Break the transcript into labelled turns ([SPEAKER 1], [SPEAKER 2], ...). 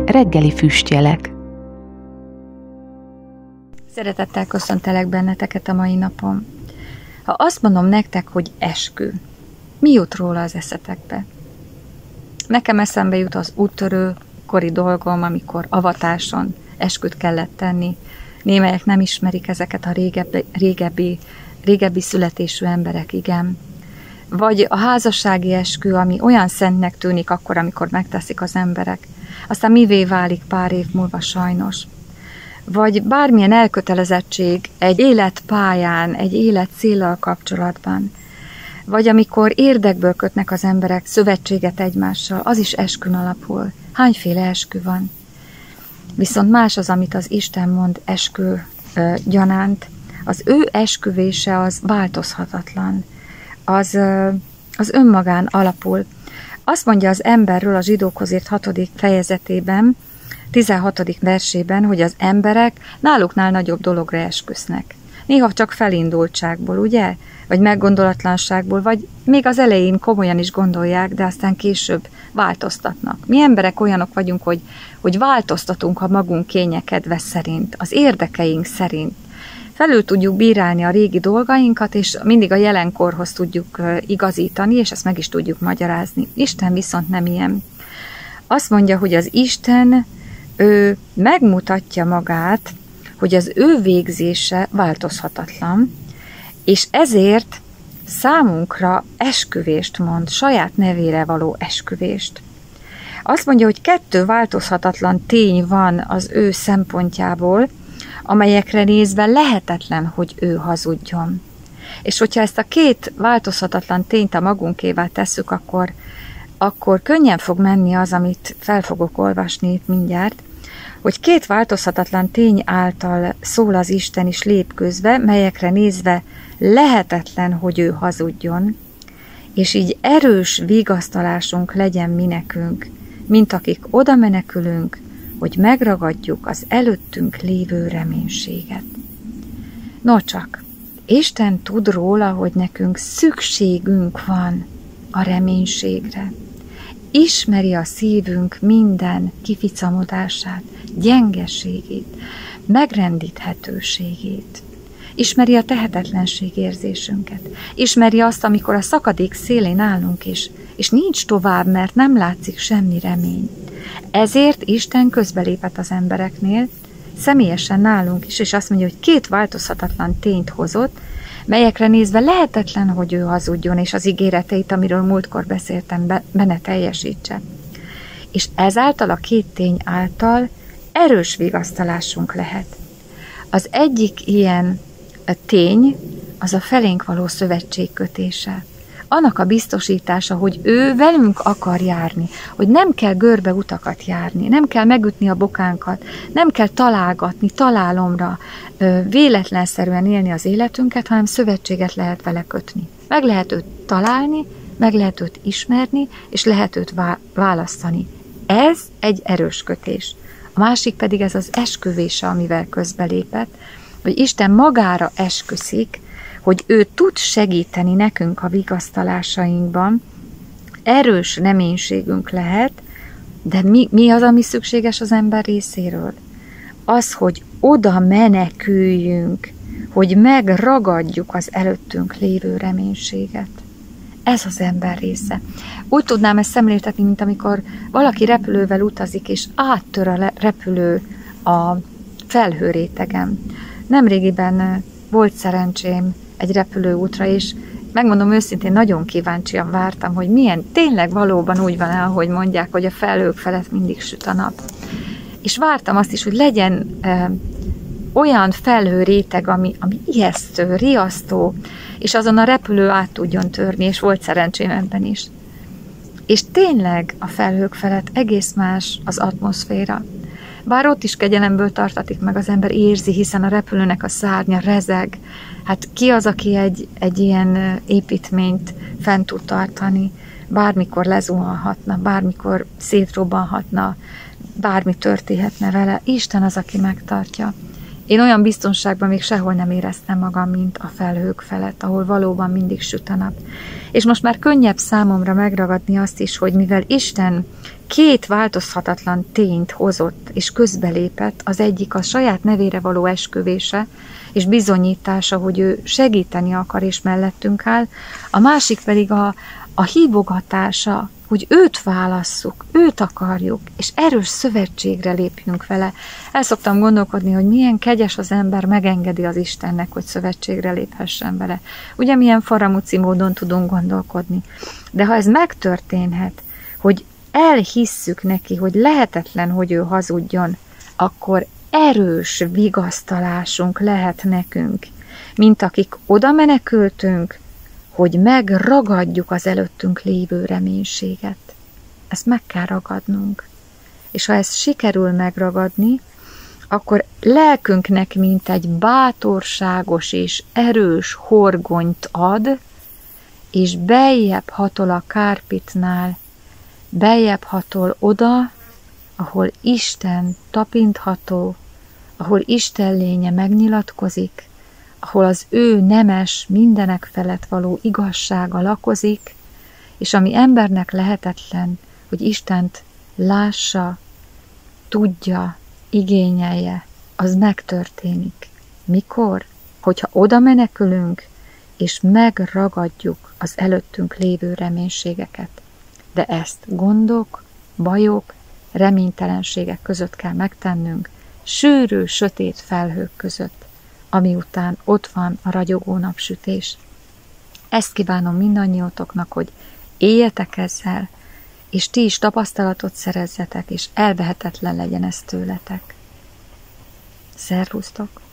[SPEAKER 1] Reggeli füstjelek.
[SPEAKER 2] Szeretettel köszöntelek benneteket a mai napon. Ha azt mondom nektek, hogy eskü, mi jut róla az eszetekbe? Nekem eszembe jut az úttörő kori dolgom, amikor avatáson esküt kellett tenni. Némelyek nem ismerik ezeket a régebbi születésű emberek, igen. Vagy a házassági eskü, ami olyan szentnek tűnik akkor, amikor megteszik az emberek. Aztán mivé válik pár év múlva sajnos. Vagy bármilyen elkötelezettség egy életpályán, egy életcéllal kapcsolatban. Vagy amikor érdekből kötnek az emberek szövetséget egymással, az is eskün alapul. Hányféle eskü van? Viszont más az, amit az Isten mond eskü gyanánt. Az ő esküvése az változhatatlan. Az önmagán alapul. Azt mondja az emberről a Zsidókhoz írt 6. fejezetében, 16. versében, hogy az emberek náluknál nagyobb dologra esküsznek. Néha csak felindultságból, ugye? Vagy meggondolatlanságból, vagy még az elején komolyan is gondolják, de aztán később változtatnak. Mi emberek olyanok vagyunk, hogy változtatunk a magunk kénye kedve szerint, az érdekeink szerint. Felül tudjuk bírálni a régi dolgainkat, és mindig a jelenkorhoz tudjuk igazítani, és ezt meg is tudjuk magyarázni. Isten viszont nem ilyen. Azt mondja, hogy az Isten, ő megmutatja magát, hogy az ő végzése változhatatlan, és ezért számunkra esküvést mond, saját nevére való esküvést. Azt mondja, hogy 2 változhatatlan tény van az ő szempontjából, amelyekre nézve lehetetlen, hogy ő hazudjon. És hogyha ezt a 2 változhatatlan tényt a magunkévá tesszük, akkor könnyen fog menni az, amit fel fogok olvasni itt mindjárt, hogy 2 változhatatlan tény által szól az Isten is lép közbe, melyekre nézve lehetetlen, hogy ő hazudjon, és így erős vigasztalásunk legyen mi nekünk, mint akik oda menekülünk, hogy megragadjuk az előttünk lévő reménységet. Nocsak, Isten tud róla, hogy nekünk szükségünk van a reménységre. Ismeri a szívünk minden kificamodását, gyengeségét, megrendíthetőségét. Ismeri a tehetetlenség érzésünket. Ismeri azt, amikor a szakadék szélén állunk is, és nincs tovább, mert nem látszik semmi remény. Ezért Isten közbelépett az embereknél, személyesen nálunk is, és azt mondja, hogy 2 változhatatlan tényt hozott, melyekre nézve lehetetlen, hogy ő hazudjon, és az ígéreteit, amiről múltkor beszéltem, benne teljesítse. És ezáltal a 2 tény által erős vigasztalásunk lehet. Az egyik ilyen tény, az a felénk való szövetség kötése. Annak a biztosítása, hogy ő velünk akar járni, hogy nem kell görbe utakat járni, nem kell megütni a bokánkat, nem kell találgatni, találomra, véletlenszerűen élni az életünket, hanem szövetséget lehet vele kötni. Meg lehet őt találni, meg lehet őt ismerni, és lehet őt választani. Ez egy erős kötés. A másik pedig ez az esküvése, amivel közbelépett, hogy Isten magára esküszik, hogy ő tud segíteni nekünk a vigasztalásainkban, erős reménységünk lehet, de mi az, ami szükséges az ember részéről? Az, hogy oda meneküljünk, hogy megragadjuk az előttünk lévő reménységet. Ez az ember része. Úgy tudnám ezt szemléltetni, mint amikor valaki repülővel utazik, és áttör a repülő a felhőrétegen. Nemrégiben volt szerencsém egy repülőútra, és megmondom őszintén, nagyon kíváncsian vártam, hogy milyen, tényleg valóban úgy van, ahogy mondják, hogy a felhők felett mindig süt a nap. És vártam azt is, hogy legyen olyan felhőréteg, ami ijesztő, riasztó, és azon a repülő át tudjon törni, és volt szerencsém ebben is. És tényleg a felhők felett egész más az atmoszféra. Bár ott is kegyelemből tartatik meg az ember, érzi, hiszen a repülőnek a szárnya rezeg. Hát ki az, aki egy ilyen építményt fent tud tartani? Bármikor lezuhanhatna, bármikor szétrobbanhatna, bármi történhetne vele. Isten az, aki megtartja. Én olyan biztonságban még sehol nem éreztem magam, mint a felhők felett, ahol valóban mindig süt a nap. És most már könnyebb számomra megragadni azt is, hogy mivel Isten két változhatatlan tényt hozott és közbelépett, az egyik a saját nevére való esküvése és bizonyítása, hogy ő segíteni akar és mellettünk áll, a másik pedig a hívogatása, hogy őt válasszuk, őt akarjuk, és erős szövetségre lépjünk vele. El szoktam gondolkodni, hogy milyen kegyes az ember megengedi az Istennek, hogy szövetségre léphessen vele. Ugye milyen faramúci módon tudunk gondolkodni. De ha ez megtörténhet, hogy elhisszük neki, hogy lehetetlen, hogy ő hazudjon, akkor erős vigasztalásunk lehet nekünk, mint akik oda menekültünk, hogy megragadjuk az előttünk lévő reménységet. Ezt meg kell ragadnunk. És ha ezt sikerül megragadni, akkor lelkünknek mint egy bátorságos és erős horgonyt ad, és beljebb hatol a kárpitnál, beljebb hatol oda, ahol Isten tapintható, ahol Isten lénye megnyilatkozik, ahol az ő nemes, mindenek felett való igazsága lakozik, és ami embernek lehetetlen, hogy Istent lássa, tudja, igényelje, az megtörténik. Mikor? Hogyha oda menekülünk, és megragadjuk az előttünk lévő reménységeket. De ezt gondok, bajok, reménytelenségek között kell megtennünk, sűrű, sötét felhők között, ami után ott van a ragyogó napsütés. Ezt kívánom mindannyiótoknak, hogy éljetek ezzel, és ti is tapasztalatot szerezzetek, és elvehetetlen legyen ez tőletek. Szervusztok!